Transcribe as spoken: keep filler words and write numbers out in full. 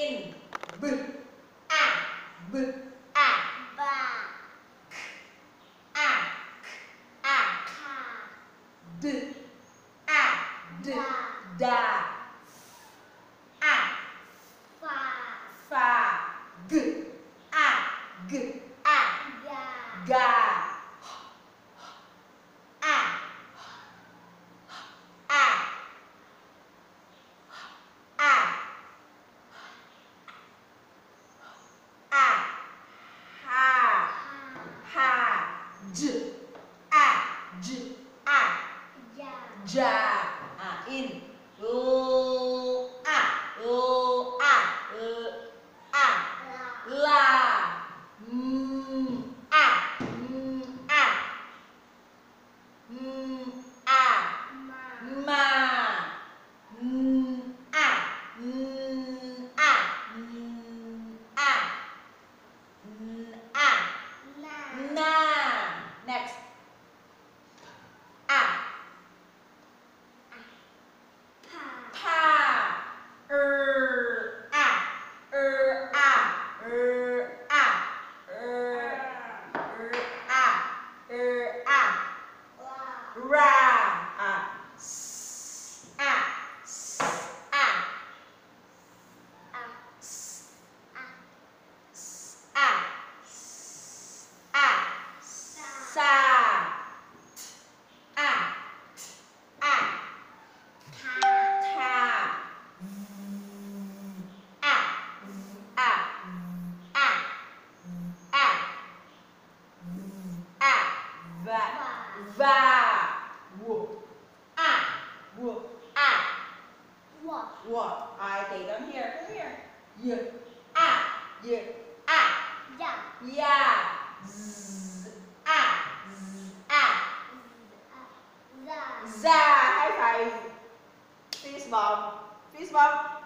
in. B, a, b, a. Ba. A, a. Kha. D, a, d, da. A, Fa. fa. G, a, g, a. Ga. Ga. A, a. A, a. Ha, ha. J, a, j, a. Ja. Ja. À, in. L, a, l, a, l, a. La. La. M, a, m, a. M, a. Ma. Ma. N, a, n, a, n, a. N, a. Na. Na. Next. A, Pa. pa. Er, a, er, a, er, a, er, er, a, er, a. La. Ra. A, s, a, s, a. A. S, A. s, a. S, a. Sa. A, a. Tha. Tha. A, a, a, a, a. Va, va. W, a, w, a. Wa. What? I take them here. Come here. Y, a, y, a. Ja. Ya. Z, a, z, a. Za. Za. High five. Fist bump. Fist bump.